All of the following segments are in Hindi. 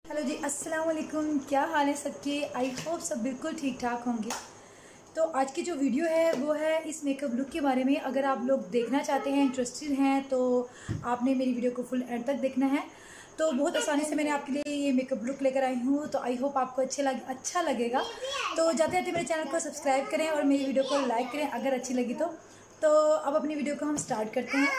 हेलो जी, अस्सलाम वालेकुम। क्या हाल है सबके? आई होप सब बिल्कुल ठीक ठाक होंगे। तो आज की जो वीडियो है वो है इस मेकअप लुक के बारे में। अगर आप लोग देखना चाहते हैं, इंटरेस्टेड हैं, तो आपने मेरी वीडियो को फुल एंड तक देखना है। तो बहुत आसानी से मैंने आपके लिए ये मेकअप लुक लेकर आई हूँ, तो आई होप आपको अच्छा लगेगा। तो जाते जाते मेरे चैनल को सब्सक्राइब करें और मेरी वीडियो को लाइक करें अगर अच्छी लगी तो अब अपनी वीडियो को हम स्टार्ट करते हैं।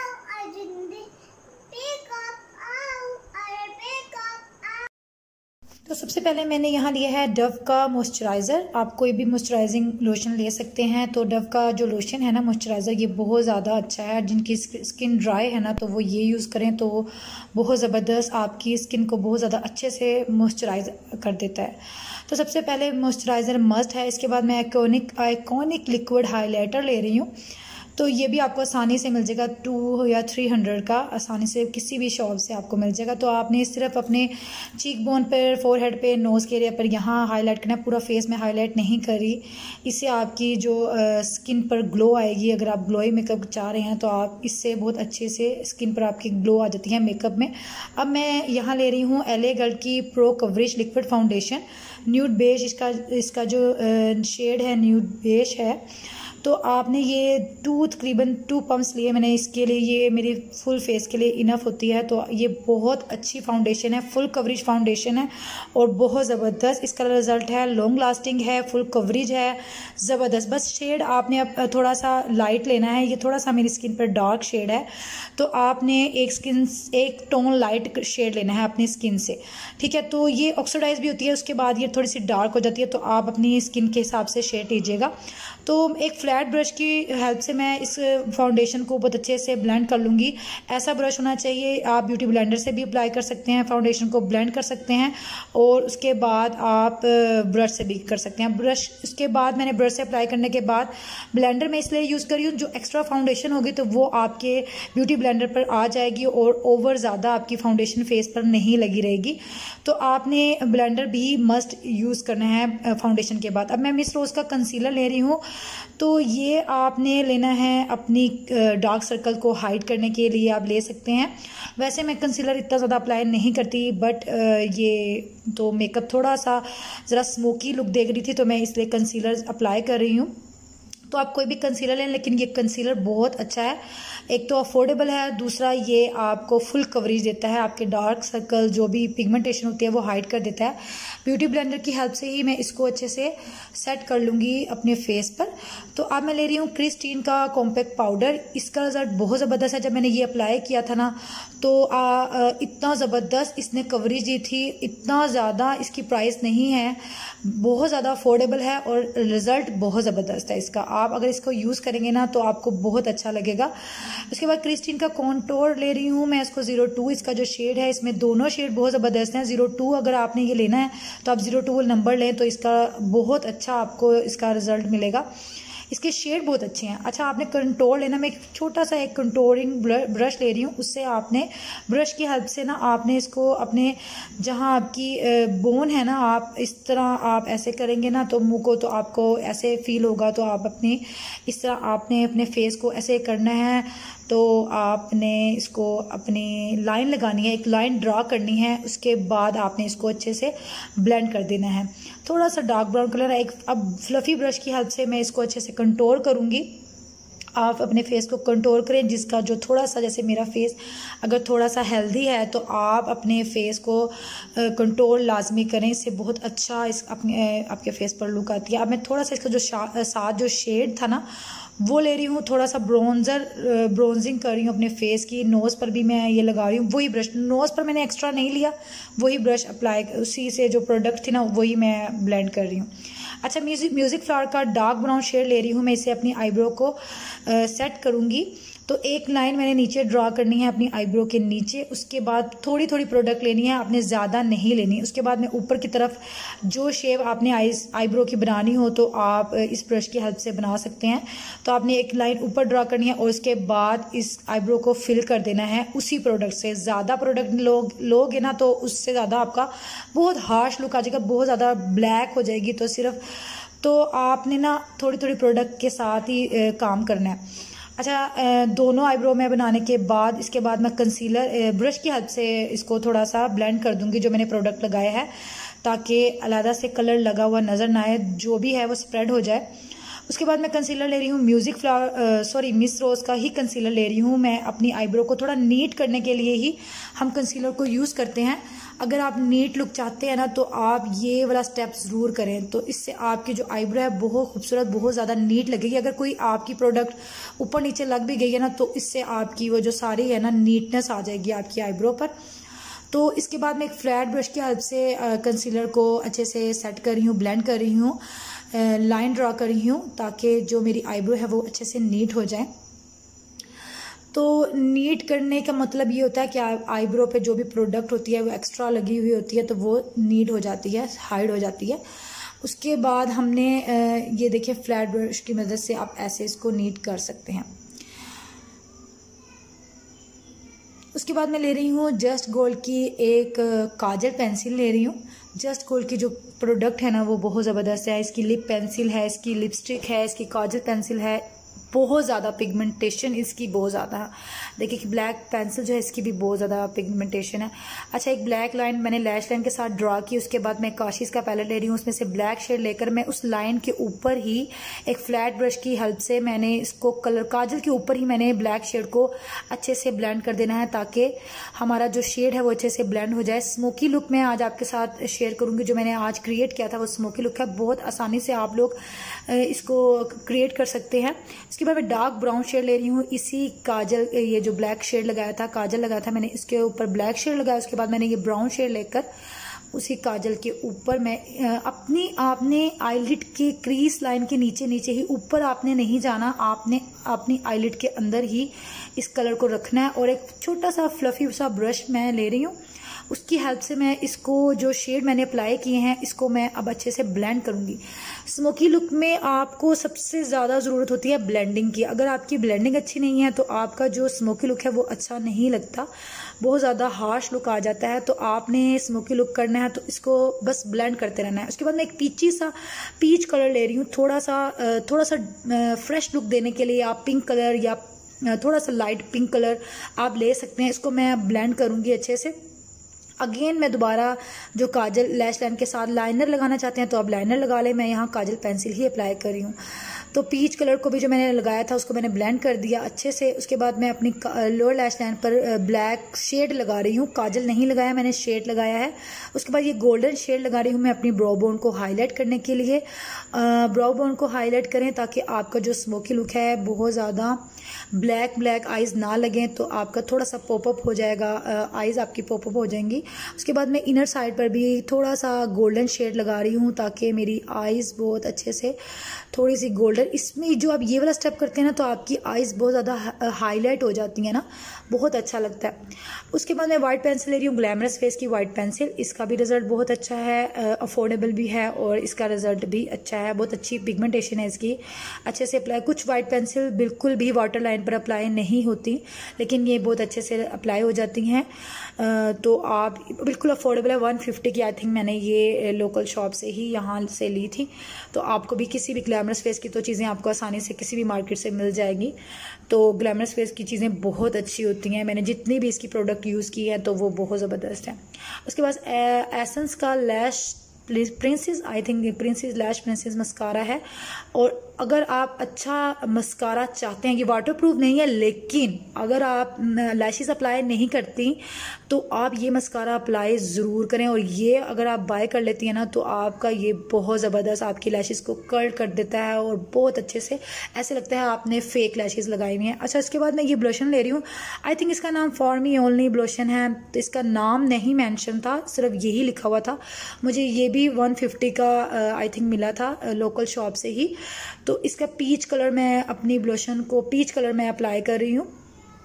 तो सबसे पहले मैंने यहाँ लिया है डव का मॉइस्चराइज़र। आप कोई भी मॉइस्चराइजिंग लोशन ले सकते हैं। तो डव का जो लोशन है ना, मॉइस्चराइज़र, ये बहुत ज़्यादा अच्छा है। जिनकी स्किन ड्राई है ना, तो वो ये यूज़ करें तो बहुत ज़बरदस्त आपकी स्किन को बहुत ज़्यादा अच्छे से मॉइस्चराइज कर देता है। तो सबसे पहले मॉइस्चराइज़र मस्ट है। इसके बाद मैं आइकॉनिक लिक्विड हाइलाइटर ले रही हूँ। तो ये भी आपको आसानी से मिल जाएगा, 200 या 300 का आसानी से किसी भी शॉप से आपको मिल जाएगा। तो आपने सिर्फ अपने चीक बोन पर, फोरहेड पे, नोज़ के एरिया पर यहाँ हाईलाइट करना है। पूरा फेस में हाईलाइट नहीं करी। इससे आपकी जो स्किन पर ग्लो आएगी। अगर आप ग्लोई मेकअप चाह रहे हैं तो आप इससे बहुत अच्छे से स्किन पर आपकी ग्लो आ जाती है मेकअप में। अब मैं यहाँ ले रही हूँ LA गर्ल की pro coverage liquid foundation nude beige. इसका जो शेड है न्यूड बेज है। तो आपने ये तकरीबन 2 पम्प्स लिए मैंने इसके लिए। ये मेरी फुल फेस के लिए इनफ होती है। तो ये बहुत अच्छी फाउंडेशन है, फुल कवरेज फाउंडेशन है और बहुत ज़बरदस्त इसका रिज़ल्ट है। लॉन्ग लास्टिंग है, फुल कवरेज है, ज़बरदस्त। बस शेड आपने अब थोड़ा सा लाइट लेना है। ये थोड़ा सा मेरी स्किन पर डार्क शेड है, तो आपने एक टोन लाइट शेड लेना है अपनी स्किन से, ठीक है। तो ये ऑक्सीडाइज भी होती है, उसके बाद ये थोड़ी सी डार्क हो जाती है। तो आप अपनी स्किन के हिसाब से शेड लीजिएगा। तो एक फ्लैट ब्रश की हेल्प से मैं इस फाउंडेशन को बहुत अच्छे से ब्लेंड कर लूँगी। ऐसा ब्रश होना चाहिए। आप ब्यूटी ब्लेंडर से भी अप्लाई कर सकते हैं, फाउंडेशन को ब्लेंड कर सकते हैं और उसके बाद आप ब्रश से भी कर सकते हैं। ब्रश उसके बाद मैंने ब्रश से अप्लाई करने के बाद ब्लेंडर में इसलिए यूज़ करी हूँ, जो एक्स्ट्रा फाउंडेशन होगी तो वो आपके ब्यूटी ब्लेंडर पर आ जाएगी और ओवर ज़्यादा आपकी फाउंडेशन फेस पर नहीं लगी रहेगी। तो आपने ब्लेंडर भी मस्ट यूज़ करना है फाउंडेशन के बाद। अब मैं मिस रोज़ का कंसीलर ले रही हूँ। तो ये आपने लेना है अपनी डार्क सर्कल को हाइड करने के लिए, आप ले सकते हैं। वैसे मैं कंसीलर इतना ज़्यादा अप्लाई नहीं करती, बट ये तो मेकअप थोड़ा सा ज़रा स्मोकी लुक देख रही थी, तो मैं इसलिए कंसीलर अप्लाई कर रही हूँ। तो आप कोई भी कंसीलर लें, लेकिन ये कंसीलर बहुत अच्छा है। एक तो अफोर्डेबल है, दूसरा ये आपको फुल कवरेज देता है। आपके डार्क सर्कल जो भी पिगमेंटेशन होती है वो हाइड कर देता है। ब्यूटी ब्लेंडर की हेल्प से ही मैं इसको अच्छे से सेट कर लूँगी अपने फेस पर। तो अब मैं ले रही हूँ क्रिस्टीन का कॉम्पैक्ट पाउडर। इसका रिजल्ट बहुत ज़बरदस्त है। जब मैंने ये अप्लाई किया था ना, तो इतना ज़बरदस्त इसने कवरेज दी थी, इतना ज़्यादा इसकी प्राइस नहीं है, बहुत ज़्यादा अफोर्डेबल है और रिज़ल्ट बहुत ज़बरदस्त है इसका। आप अगर इसको यूज़ करेंगे ना तो आपको बहुत अच्छा लगेगा। उसके बाद क्रिस्टीन का कॉन्टोर ले रही हूँ मैं, इसको 02 इसका जो शेड है। इसमें दोनों शेड बहुत ज़बरदस्त हैं। 02 अगर आपने ये लेना है तो आप 02 नंबर लें, तो इसका बहुत अच्छा आपको इसका रिज़ल्ट मिलेगा। इसके शेड बहुत अच्छे हैं। अच्छा, आपने कंटोर लेना। मैं एक छोटा सा एक कंटोरिंग ब्रश ले रही हूँ। उससे आपने ब्रश की हेल्प से ना आपने इसको अपने जहाँ आपकी बोन है ना, आप इस तरह आप ऐसे करेंगे ना तो मुंह को, तो आपको ऐसे फील होगा। तो आप अपनी इस तरह आपने अपने फेस को ऐसे करना है। तो आपने इसको अपनी लाइन लगानी है, एक लाइन ड्रा करनी है। उसके बाद आपने इसको अच्छे से ब्लेंड कर देना है। थोड़ा सा डार्क ब्राउन कलर है। अब फ्लफी ब्रश की हेल्प से मैं इसको अच्छे से कंटोर करूँगी। आप अपने फेस को कंटोर करें, जिसका जो थोड़ा सा, जैसे मेरा फेस अगर थोड़ा सा हेल्दी है तो आप अपने फेस को कंटोर लाजमी करें। इससे बहुत अच्छा आपके फेस पर लुक आती है। अब मैं थोड़ा सा इसका जो साथ जो शेड था ना वो ले रही हूँ। थोड़ा सा ब्रोंजिंग कर रही हूँ अपने फेस की। नोज़ पर भी मैं ये लगा रही हूँ। वही ब्रश, नोज़ पर मैंने एक्स्ट्रा नहीं लिया, वही ब्रश अप्लाई, उसी से जो प्रोडक्ट थी ना वही मैं ब्लेंड कर रही हूँ। अच्छा, म्यूज़िक फ्लावर का डार्क ब्राउन शेड ले रही हूँ मैं। इसे अपनी आईब्रो को सेट करूँगी। तो एक लाइन मैंने नीचे ड्रा करनी है अपनी आईब्रो के नीचे। उसके बाद थोड़ी थोड़ी प्रोडक्ट लेनी है, आपने ज़्यादा नहीं लेनी। उसके बाद में ऊपर की तरफ जो शेप आपने आईब्रो की बनानी हो तो आप इस ब्रश की हेल्प से बना सकते हैं। तो आपने एक लाइन ऊपर ड्रा करनी है और उसके बाद इस आईब्रो को फिल कर देना है उसी प्रोडक्ट से। ज़्यादा प्रोडक्ट लोगे ना तो उससे ज़्यादा आपका बहुत हार्श लुक आ जाएगा, बहुत ज़्यादा ब्लैक हो जाएगी। तो आपने ना थोड़ी थोड़ी प्रोडक्ट के साथ ही काम करना है। अच्छा, दोनों आईब्रो में बनाने के बाद इसके बाद मैं कंसीलर ब्रश की हेल्प से इसको थोड़ा सा ब्लेंड कर दूंगी जो मैंने प्रोडक्ट लगाया है, ताकि अलग से कलर लगा हुआ नज़र ना आए, जो भी है वो स्प्रेड हो जाए। उसके बाद मैं कंसीलर ले रही हूँ मिस रोज़ का ही कंसीलर ले रही हूँ। मैं अपनी आईब्रो को थोड़ा नीट करने के लिए ही हम कंसीलर को यूज़ करते हैं। अगर आप नीट लुक चाहते हैं ना तो आप ये वाला स्टेप ज़रूर करें, तो इससे आपकी जो आईब्रो है बहुत खूबसूरत, बहुत ज़्यादा नीट लगेगी। अगर कोई आपकी प्रोडक्ट ऊपर नीचे लग भी गई है ना तो इससे आपकी वो जो सारी है ना नीटनेस आ जाएगी आपकी आईब्रो पर। तो इसके बाद मैं एक फ्लैट ब्रश की हेल्प से कंसीलर को अच्छे से सेट कर रही हूँ, ब्लेंड कर रही हूँ, लाइन ड्रा कर रही हूँ, ताकि जो मेरी आईब्रो है वो अच्छे से नीट हो जाए। तो नीट करने का मतलब ये होता है कि आईब्रो पे जो भी प्रोडक्ट होती है वो एक्स्ट्रा लगी हुई होती है तो वो नीट हो जाती है, हाइड हो जाती है। उसके बाद हमने ये देखिए फ्लैट ब्रश की मदद से आप ऐसे इसको नीट कर सकते हैं। उसके बाद मैं ले रही हूँ जस्ट गोल्ड की एक काजल पेंसिल ले रही हूँ। जस्ट गोल्ड की जो प्रोडक्ट है ना वो बहुत ज़बरदस्त है। इसकी लिप पेंसिल है, इसकी लिपस्टिक है, इसकी काजल पेंसिल है, बहुत ज़्यादा पिगमेंटेशन इसकी बहुत ज़्यादा है। देखिए कि ब्लैक पेंसिल जो है इसकी भी बहुत ज़्यादा पिगमेंटेशन है। अच्छा, एक ब्लैक लाइन मैंने लैश लाइन के साथ ड्रा की। उसके बाद मैं काशीज़ का पैलेट ले रही हूँ, उसमें से ब्लैक शेड लेकर मैं उस लाइन के ऊपर ही एक फ्लैट ब्रश की हेल्प से मैंने इसको कलर काजल के ऊपर ही मैंने ब्लैक शेड को अच्छे से ब्लेंड कर देना है, ताकि हमारा जो शेड है वो अच्छे से ब्लेंड हो जाए। स्मोकी लुक मैं आज आपके साथ शेयर करूँगी। जो मैंने आज क्रिएट किया था वो स्मोकी लुक है, बहुत आसानी से आप लोग इसको क्रिएट कर सकते हैं। इसके बाद मैं डार्क ब्राउन शेड ले रही हूँ। इसी काजल, ये जो ब्लैक शेड लगाया था, काजल लगाया था मैंने, इसके ऊपर ब्लैक शेड लगाया। उसके बाद मैंने ये ब्राउन शेड लेकर उसी काजल के ऊपर मैं आपने आईलिड के क्रीज लाइन के नीचे नीचे ही, ऊपर आपने नहीं जाना, आपने अपनी आईलिड के अंदर ही इस कलर को रखना है। और एक छोटा सा फ्लफी सा ब्रश मैं ले रही हूँ, उसकी हेल्प से मैं इसको जो शेड मैंने अप्लाई किए हैं इसको मैं अब अच्छे से ब्लेंड करूंगी। स्मोकी लुक में आपको सबसे ज़्यादा ज़रूरत होती है ब्लेंडिंग की। अगर आपकी ब्लेंडिंग अच्छी नहीं है तो आपका जो स्मोकी लुक है वो अच्छा नहीं लगता, बहुत ज़्यादा हार्श लुक आ जाता है। तो आपने स्मोकी लुक करना है तो इसको बस ब्लेंड करते रहना है। उसके बाद मैं एक पीच कलर ले रही हूँ। थोड़ा सा फ्रेश लुक देने के लिए आप पिंक कलर या थोड़ा सा लाइट पिंक कलर आप ले सकते हैं। इसको मैं ब्लेंड करूँगी अच्छे से। अगेन मैं दोबारा जो काजल लैश लाइन के साथ लाइनर लगाना चाहते हैं तो आप लाइनर लगा लें। मैं यहाँ काजल पेंसिल ही अप्लाई कर रही हूँ। तो पीच कलर को भी जो मैंने लगाया था उसको मैंने ब्लेंड कर दिया अच्छे से। उसके बाद मैं अपनी लोअर लैश लाइन पर ब्लैक शेड लगा रही हूँ, काजल नहीं लगाया, मैंने शेड लगाया है। उसके बाद ये गोल्डन शेड लगा रही हूँ मैं अपनी ब्रो बोन को हाईलाइट करने के लिए। ब्रो बोन को हाईलाइट करें ताकि आपका जो स्मोकी लुक है बहुत ज़्यादा ब्लैक आईज ना लगें, तो आपका थोड़ा सा पॉपअप हो जाएगा, आईज आपकी पॉपअप हो जाएंगी। उसके बाद मैं इनर साइड पर भी थोड़ा सा गोल्डन शेड लगा रही हूँ ताकि मेरी आईज बहुत अच्छे से थोड़ी सी गोल्डन, इसमें जो आप ये वाला स्टेप करते हैं ना तो आपकी आईज बहुत ज़्यादा हाईलाइट हो जाती हैं ना, बहुत अच्छा लगता है। उसके बाद मैं वाइट पेंसिल ले रही हूँ, ग्लैमरस फेस की वाइट पेंसिल। इसका भी रिजल्ट बहुत अच्छा है, अफोर्डेबल भी है और इसका रिजल्ट भी अच्छा है, बहुत अच्छी पिगमेंटेशन है इसकी, अच्छे से अप्लाई। कुछ वाइट पेंसिल बिल्कुल भी वाटर लाइन पर अप्लाई नहीं होती, लेकिन ये बहुत अच्छे से अप्लाई हो जाती हैं। तो आप बिल्कुल अफोर्डेबल है, 150 की आई थिंक मैंने ये लोकल शॉप से ही यहाँ से ली थी। तो आपको भी किसी भी ग्लैमरस फेस की तो चीज़ें आपको आसानी से किसी भी मार्केट से मिल जाएगी। तो ग्लैमरस फेस की चीज़ें बहुत अच्छी होती हैं, मैंने जितनी भी इसकी प्रोडक्ट यूज़ की है तो वो बहुत ज़बरदस्त है। उसके बाद एसेंस का lash princess, I think princess lash princess mascara है। और अगर आप अच्छा मस्कारा चाहते हैं, ये वाटरप्रूफ नहीं है, लेकिन अगर आप लैशेस अप्लाई नहीं करती तो आप ये मस्कारा अप्लाई ज़रूर करें। और ये अगर आप बाय कर लेती हैं ना तो आपका ये बहुत ज़बरदस्त आपकी लैशेस को कर्ल कर देता है और बहुत अच्छे से ऐसे लगता है आपने फेक लैशेस लगाई हुई हैं। अच्छा, इसके बाद मैं ये ब्लोशन ले रही हूँ, आई थिंक इसका नाम फॉर मी ओनली ब्लोशन है, तो इसका नाम नहीं मेंशन था, सिर्फ यही लिखा हुआ था। मुझे ये भी 150 का आई थिंक मिला था लोकल शॉप से ही। तो इसका पीच कलर मैं अपनी ब्लोशन को पीच कलर में अप्लाई कर रही हूँ।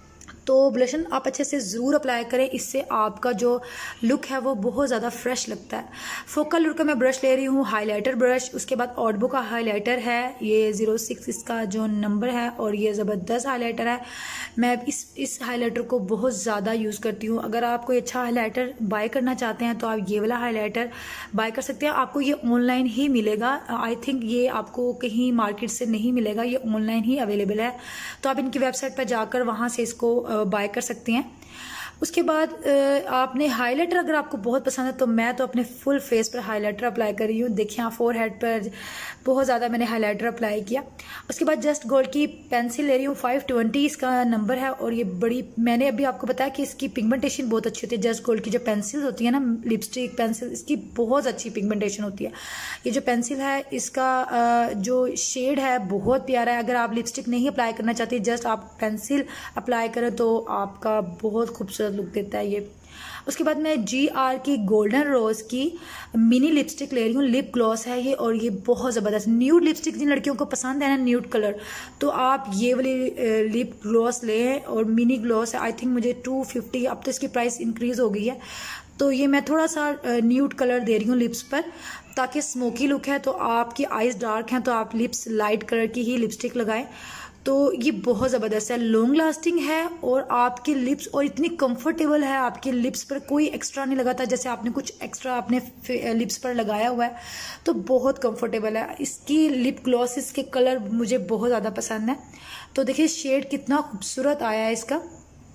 तो ब्लशन आप अच्छे से ज़रूर अप्लाई करें, इससे आपका जो लुक है वो बहुत ज़्यादा फ्रेश लगता है। फोकल लुक का मैं ब्रश ले रही हूँ, हाइलाइटर ब्रश, उसके बाद ऑडबो का हाइलाइटर है, ये 06 इसका जो नंबर है, और ये ज़बरदस्त हाइलाइटर है। मैं इस हाइलाइटर को बहुत ज़्यादा यूज़ करती हूँ। अगर आप कोई अच्छा हाइलाइटर बाय करना चाहते हैं तो आप ये वाला हाइलाइटर बाय कर सकते हैं। आपको ये ऑनलाइन ही मिलेगा, आई थिंक ये आपको कहीं मार्केट से नहीं मिलेगा, ये ऑनलाइन ही अवेलेबल है। तो आप इनकी वेबसाइट पर जाकर वहाँ से इसको बाय कर सकती हैं। उसके बाद आपने हाइलाइटर अगर आपको बहुत पसंद है तो मैं तो अपने फुल फेस पर हाइलाइटर अप्लाई कर रही हूँ। देखिए फोर हेड पर बहुत ज़्यादा मैंने हाइलाइटर अप्लाई किया। उसके बाद जस्ट गोल्ड की पेंसिल ले रही हूँ, 520 इसका नंबर है, और ये बड़ी, मैंने अभी आपको बताया कि इसकी पिगमेंटेशन बहुत अच्छी होती है। जस्ट गोल्ड की जो पेंसिल होती है ना, लिपस्टिक पेंसिल, इसकी बहुत अच्छी पिगमेंटेशन होती है। ये जो पेंसिल है इसका जो शेड है बहुत प्यारा है। अगर आप लिपस्टिक नहीं अप्लाई करना चाहती, जस्ट आप पेंसिल अप्लाई करें तो आपका बहुत खूबसूरत लुक देता है ये। उसके बाद मैं GR की गोल्डन रोज की मिनी लिपस्टिक ले रही हूँ, लिप ग्लॉस है ये, और ये बहुत ज़बरदस्त न्यूड लिपस्टिक जिन लड़कियों को पसंद है ना न्यूड कलर, तो आप ये वाली लिप ग्लॉस लें, और मिनी ग्लॉस है, आई थिंक मुझे 250, अब तो इसकी प्राइस इंक्रीज हो गई है। तो ये मैं थोड़ा सा न्यूड कलर दे रही हूँ लिप्स पर, ताकि स्मोकी लुक है तो आपकी आईज डार्क हैं तो आप लिप्स लाइट कलर की ही लिपस्टिक लगाएं। तो ये बहुत ज़बरदस्त है, लॉन्ग लास्टिंग है, और आपकी लिप्स और इतनी कंफर्टेबल है, आपके लिप्स पर कोई एक्स्ट्रा नहीं लगाता, जैसे आपने कुछ एक्स्ट्रा अपने लिप्स पर लगाया हुआ है, तो बहुत कंफर्टेबल है। इसकी लिप ग्लॉसेस के कलर मुझे बहुत ज़्यादा पसंद है। तो देखिए शेड कितना खूबसूरत आया है इसका।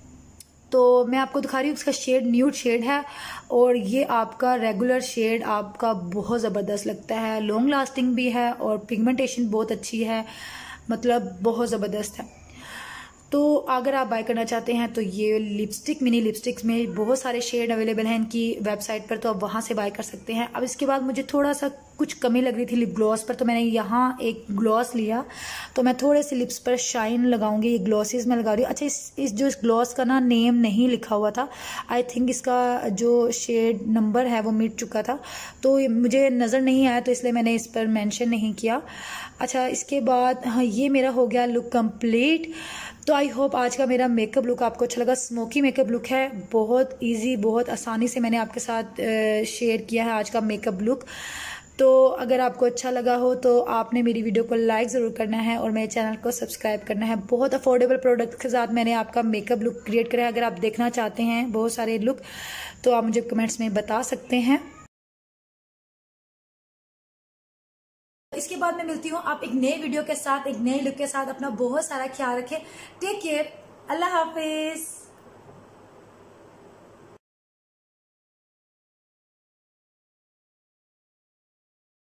तो मैं आपको दिखा रही हूँ, इसका शेड न्यूड शेड है, और ये आपका रेगुलर शेड आपका बहुत ज़बरदस्त लगता है, लॉन्ग लास्टिंग भी है, और पिगमेंटेशन बहुत अच्छी है, मतलब बहुत ज़बरदस्त है। तो अगर आप बाय करना चाहते हैं तो ये लिपस्टिक, मिनी लिपस्टिक्स में बहुत सारे शेड अवेलेबल हैं इनकी वेबसाइट पर, तो आप वहाँ से बाय कर सकते हैं। अब इसके बाद मुझे थोड़ा सा कुछ कमी लग रही थी लिप ग्लॉस पर, तो मैंने यहाँ एक ग्लॉस लिया, तो मैं थोड़े से लिप्स पर शाइन लगाऊंगी। ये ग्लॉसेस मैं लगा रही हूँ। अच्छा, इस जो इस ग्लॉस का ना नेम नहीं लिखा हुआ था, आई थिंक इसका जो शेड नंबर है वो मिट चुका था, तो मुझे नज़र नहीं आया, तो इसलिए मैंने इस पर मेंशन नहीं किया। अच्छा, इसके बाद हाँ, ये मेरा हो गया लुक कंप्लीट। तो आई होप आज का मेरा मेकअप लुक आपको अच्छा लगा। स्मोकी मेकअप लुक है, बहुत इजी, बहुत आसानी से मैंने आपके साथ शेयर किया है आज का मेकअप लुक। तो अगर आपको अच्छा लगा हो तो आपने मेरी वीडियो को लाइक ज़रूर करना है, और मेरे चैनल को सब्सक्राइब करना है। बहुत अफोर्डेबल प्रोडक्ट के साथ मैंने आपका मेकअप लुक क्रिएट करा है। अगर आप देखना चाहते हैं बहुत सारे लुक, तो आप मुझे कमेंट्स में बता सकते हैं। इसके बाद मैं मिलती हूँ आप एक नए वीडियो के साथ, एक नए लुक के साथ। अपना बहुत सारा ख्याल रखें। टेक केयर, अल्लाह हाफिज।